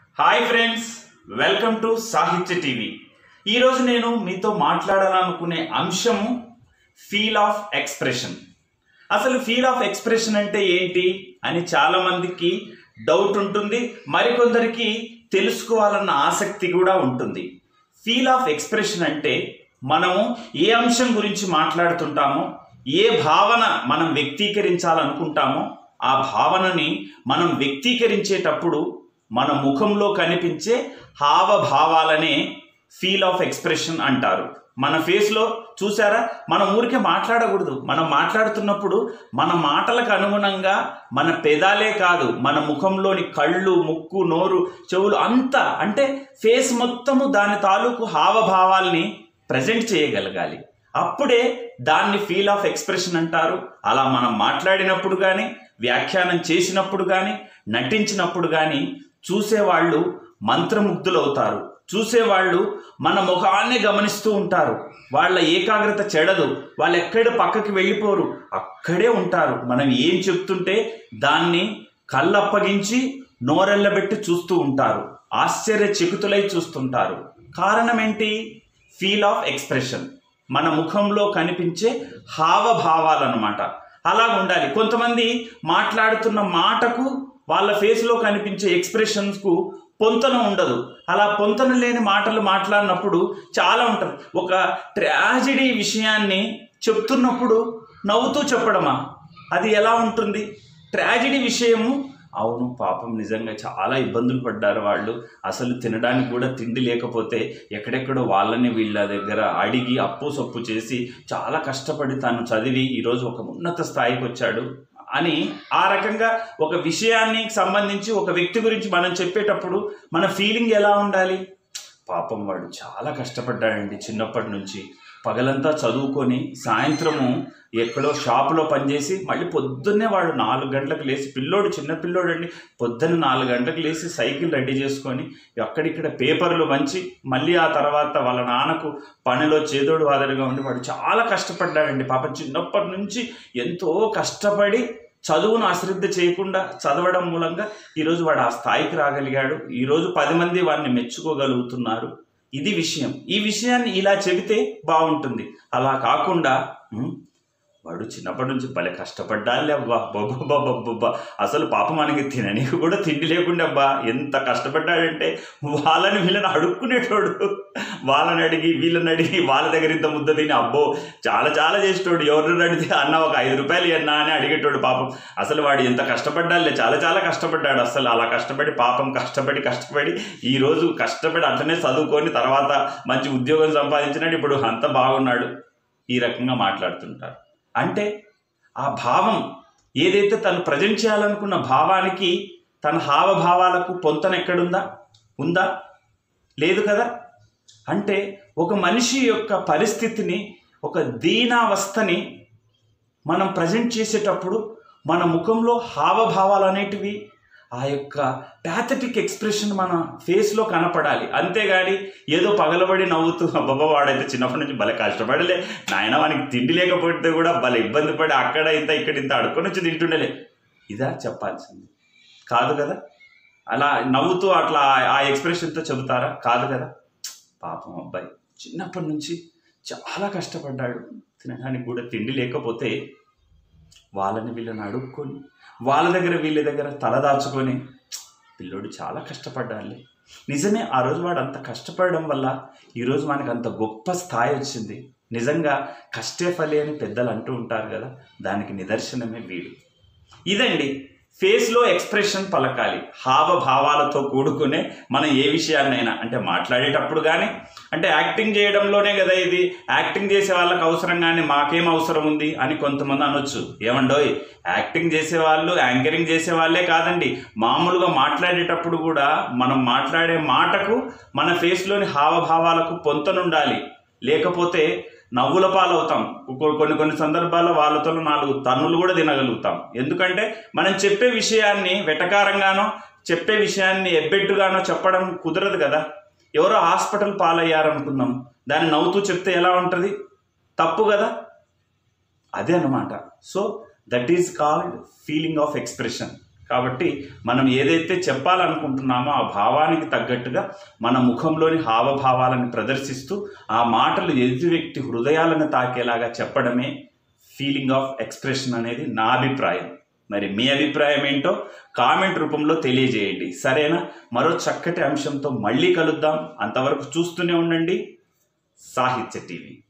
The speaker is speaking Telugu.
Hi friends, welcome to Sahitya TV. ఈరోజు నేను మీతో మాట్లాడాలనుకునే అంశము ఫీల్ ఆఫ్ ఎక్స్ప్రెషన్. అసలు ఫీల్ ఆఫ్ ఎక్స్ప్రెషన్ అంటే ఏంటి అని చాలామందికి డౌట్ ఉంటుంది, మరికొందరికి తెలుసుకోవాలన్న ఆసక్తి కూడా ఉంటుంది. ఫీల్ ఆఫ్ ఎక్స్ప్రెషన్ అంటే మనము ఏ అంశం గురించి మాట్లాడుతుంటామో, ఏ భావన మనం వ్యక్తీకరించాలనుకుంటామో ఆ భావనని మనం వ్యక్తీకరించేటప్పుడు మన ముఖంలో కనిపించే హావభావాలనే ఫీల్ ఆఫ్ ఎక్స్ప్రెషన్ అంటారు. మన ఫేస్లో చూసారా, మనం ఊరికే మాట్లాడకూడదు. మనం మాట్లాడుతున్నప్పుడు మన మాటలకు అనుగుణంగా మన పెదాలే కాదు, మన ముఖంలోని కళ్ళు, ముక్కు, నోరు, చెవులు అంతా, అంటే ఫేస్ మొత్తము దాని తాలూకు హావభావాల్ని ప్రజెంట్ చేయగలగాలి. అప్పుడే దాన్ని ఫీల్ ఆఫ్ ఎక్స్ప్రెషన్ అంటారు. అలా మనం మాట్లాడినప్పుడు కానీ, వ్యాఖ్యానం చేసినప్పుడు కానీ, నటించినప్పుడు కానీ చూసేవాళ్ళు మంత్రముగ్ధులవుతారు. చూసేవాళ్ళు మన ముఖాన్ని గమనిస్తూ ఉంటారు. వాళ్ళ ఏకాగ్రత చెడదు, వాళ్ళు ఎక్కడ పక్కకి వెళ్ళిపోరు, అక్కడే ఉంటారు. మనం ఏం చెప్తుంటే దాన్ని కళ్ళప్పగించి నోరెళ్ళబెట్టి చూస్తూ ఉంటారు, ఆశ్చర్యచకితులై చూస్తుంటారు. కారణం ఏంటి? ఫీల్ ఆఫ్ ఎక్స్ప్రెషన్, మన ముఖంలో కనిపించే హావభావాలన్నమాట. అలా ఉండాలి. కొంతమంది మాట్లాడుతున్న మాటకు వాళ్ళ ఫేస్లో కనిపించే ఎక్స్ప్రెషన్స్కు పొంతన ఉండదు. అలా పొంతన లేని మాటలు మాట్లాడినప్పుడు చాలా ఉంటుంది. ఒక ట్రాజెడీ విషయాన్ని చెప్తున్నప్పుడు నవ్వుతూ చెప్పడమా, అది ఎలా ఉంటుంది? ట్రాజెడీ విషయము, అవును పాపం నిజంగా చాలా ఇబ్బందులు పడ్డారు వాళ్ళు, అసలు తినడానికి కూడా తిండి లేకపోతే ఎక్కడెక్కడో వాళ్ళని వీళ్ళ దగ్గర అడిగి అప్పు సొప్పు చేసి చాలా కష్టపడి తను చదివి ఈరోజు ఒక ఉన్నత స్థాయికి వచ్చాడు అని, ఆ రకంగా ఒక విషయాన్ని సంబంధించి ఒక వ్యక్తి గురించి మనం చెప్పేటప్పుడు మన ఫీలింగ్ ఎలా ఉండాలి? పాపం వాడు చాలా కష్టపడ్డాడండి, చిన్నప్పటి నుంచి పగలంతా చదువుకొని సాయంత్రము ఎక్కడో షాపులో పనిచేసి మళ్ళీ పొద్దున్నే వాడు 4 గంటలకు లేచి, పిల్లోడు చిన్న పిల్లోడు అండి, పొద్దున్న 4 గంటలకు లేచి సైకిల్ రెడీ చేసుకొని అక్కడిక్కడ పేపర్లు వంచి మళ్ళీ ఆ తర్వాత వాళ్ళ నాన్నకు పనిలో చేదోడు వాదడుగా ఉండి వాడు చాలా కష్టపడ్డాడండి. పాపం చిన్నప్పటి నుంచి ఎంతో కష్టపడి చదువును అశ్రద్ధ చేయకుండా చదవడం మూలంగా ఈరోజు వాడు ఆ స్థాయికి రాగలిగాడు. ఈరోజు 10 మంది వాడిని మెచ్చుకోగలుగుతున్నారు. ఇది విషయం. ఈ విషయాన్ని ఇలా చెబితే బాగుంటుంది. అలా కాకుండా వాడు చిన్నప్పటి నుంచి భలే కష్టపడ్డాలే అబ్బా, బొబ్బా అసలు పాప మనకి తిననీకి కూడా తిండి లేకుండా అబ్బా ఎంత కష్టపడ్డాడంటే వాళ్ళని వీళ్ళని అడుక్కునేటోడు, వాళ్ళని అడిగి వీళ్ళని అడిగి వాళ్ళ దగ్గర ఇంత ముద్ద తిని అబ్బో చాలా చాలా చేసేటోడు. ఎవరిని అడిగితే అన్న ఒక 5 రూపాయలు అన్నా అని అడిగేటోడు. పాపం అసలు వాడు ఎంత కష్టపడ్డాలే, చాలా చాలా కష్టపడ్డాడు. అసలు అలా కష్టపడి పాపం కష్టపడి ఈరోజు కష్టపడి అట్లనే చదువుకొని తర్వాత మంచి ఉద్యోగం సంపాదించినాడు, ఇప్పుడు అంత బాగున్నాడు. ఈ రకంగా మాట్లాడుతుంటారు. అంటే ఆ భావం ఏదైతే తను ప్రజెంట్ చేయాలనుకున్న భావానికి తన హావభావాలకు పొంతన ఎక్కడుందా? ఉందా? లేదు కదా. అంటే ఒక మనిషి యొక్క పరిస్థితిని, ఒక దీనావస్థని మనం ప్రజెంట్ చేసేటప్పుడు మన ముఖంలో హావభావాలు అనేటివి, ఆ యొక్క ప్యాథటిక్ ఎక్స్ప్రెషన్ మన ఫేస్లో కనపడాలి. అంతేగాని ఏదో పగలబడి నవ్వుతూ అబ్బబ్బా వాడైతే చిన్నప్పటి నుంచి భలే కష్టపడలే నాయన, వానికి తిండి లేకపోతే కూడా భలే ఇబ్బంది పడి అక్కడ ఇంత ఇక్కడ ఇంత అడుక్కొని వచ్చి తింటుండలే, ఇదా చెప్పాల్సింది కాదు కదా. అలా నవ్వుతూ అట్లా ఆ ఎక్స్ప్రెషన్తో చెబుతారా? కాదు కదా. పాపం అబ్బాయి చిన్నప్పటి నుంచి చాలా కష్టపడ్డాడు, తినడానికి కూడా తిండి లేకపోతే వాళ్ళని వీళ్ళని అడుక్కొని వాళ్ళ దగ్గర వీళ్ళ దగ్గర తలదాచుకొని పిల్లోడు చాలా కష్టపడ్డాలి. నిజమే, ఆ రోజు వాడు అంత కష్టపడడం వల్ల ఈరోజు మనకు అంత గొప్ప స్థాయి వచ్చింది. నిజంగా కష్టే ఫలి అని పెద్దలు అంటూ ఉంటారు కదా, దానికి నిదర్శనమే వీడు. ఇదండి ఫేస్లో ఎక్స్ప్రెషన్ పలకాలి. హావభావాలతో కూడుకునే మనం ఏ విషయాన్నైనా, అంటే మాట్లాడేటప్పుడు కానీ, అంటే యాక్టింగ్ చేయడంలోనే కదా ఇది, యాక్టింగ్ చేసే వాళ్ళకి అవసరం కానీ మాకేం అవసరం ఉంది అని కొంతమంది అనొచ్చు. ఏమండోయ్, యాక్టింగ్ చేసేవాళ్ళు యాంకరింగ్ చేసే వాళ్ళే కాదండి, మామూలుగా మాట్లాడేటప్పుడు కూడా మనం మాట్లాడే మాటకు మన ఫేస్లోని హావభావాలకు పొంతనుండాలి. లేకపోతే నవ్వుల పాలవుతాం. కొన్ని సందర్భాల్లో వాళ్ళతో 4 తన్నులు కూడా తినగలుగుతాం. ఎందుకంటే మనం చెప్పే విషయాన్ని వెటకారంగానో, చెప్పే విషయాన్ని ఎబ్బెట్టుగానో చెప్పడం కుదరదు కదా. ఎవరో హాస్పిటల్ పాలయ్యారనుకుందాం, దాన్ని నవ్వుతూ చెప్తే ఎలా ఉంటుంది? తప్పు కదా. అదే అన్నమాట. So that is called feeling of expression. కాబట్టి మనం ఏదైతే చెప్పాలనుకుంటున్నామో ఆ భావానికి తగ్గట్టుగా మన ముఖంలోని హావభావాలను ప్రదర్శిస్తూ ఆ మాటలు ఎదుటి వ్యక్తి హృదయాలను తాకేలాగా చెప్పడమే ఫీలింగ్ ఆఫ్ ఎక్స్ప్రెషన్ అనేది నా అభిప్రాయం. మరి మీ అభిప్రాయం ఏంటో కామెంట్ రూపంలో తెలియజేయండి. సరేనా? మరో చక్కటి అంశంతో మళ్ళీ కలుద్దాం. అంతవరకు చూస్తూనే ఉండండి సాహిత్య టీవీ.